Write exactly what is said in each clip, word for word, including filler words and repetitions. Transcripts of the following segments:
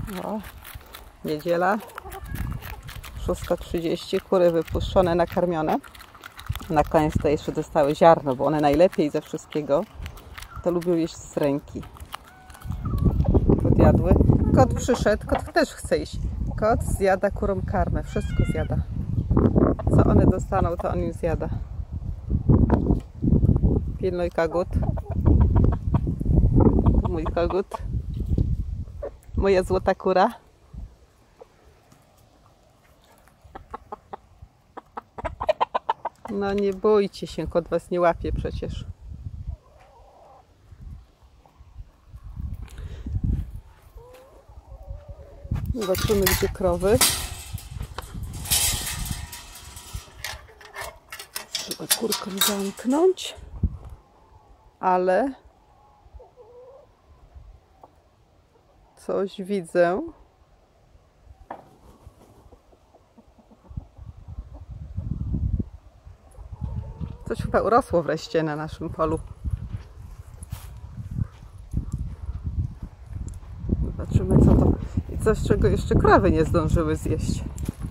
O, niedziela, szósta trzydzieści, kury wypuszczone, nakarmione. Na koniec to jeszcze dostały ziarno, bo one najlepiej ze wszystkiego to lubią jeść z ręki. Podjadły. Kot przyszedł, kot też chce iść. Kot zjada kurom karmę, wszystko zjada. Co one dostaną, to on im zjada. Pilnuj kogut. Mój kogut. Moja złota kura. No nie bójcie się, kot was nie łapie przecież. Zobaczymy, gdzie krowy. Trzeba kurką zamknąć. Ale coś widzę. Coś chyba urosło wreszcie na naszym polu. Zobaczymy, co to. I coś, czego jeszcze krowy nie zdążyły zjeść.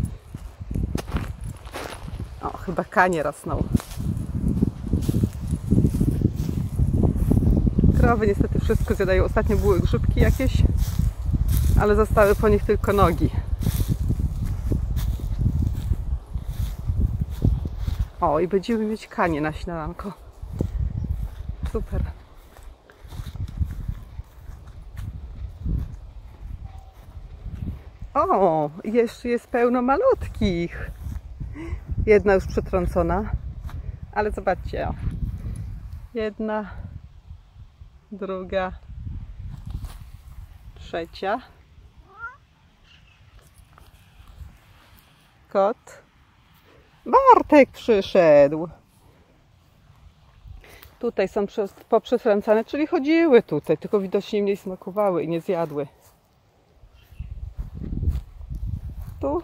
O, chyba kanie rosną. Krowy niestety wszystko zjadają. Ostatnio były grzybki jakieś, ale zostały po nich tylko nogi. O, i będziemy mieć kanie na śniadanko. Super. O, jeszcze jest pełno malutkich. Jedna już przetrącona, ale zobaczcie, o. Jedna, druga, trzecia. Kot. Bartek przyszedł. Tutaj są poprzetrącane, czyli chodziły tutaj, tylko widocznie mniej smakowały i nie zjadły. Tu.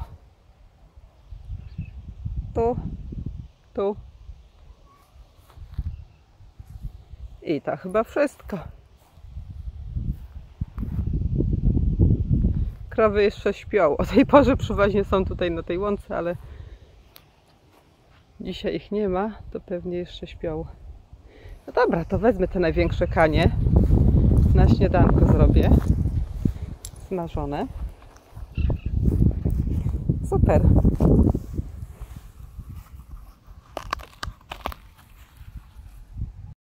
Tu. Tu. I to chyba wszystko. Krowy jeszcze śpią. O tej porze przeważnie są tutaj na tej łące, ale dzisiaj ich nie ma, to pewnie jeszcze śpią. No dobra, to wezmę te największe kanie. Na śniadanko zrobię. Smażone. Super.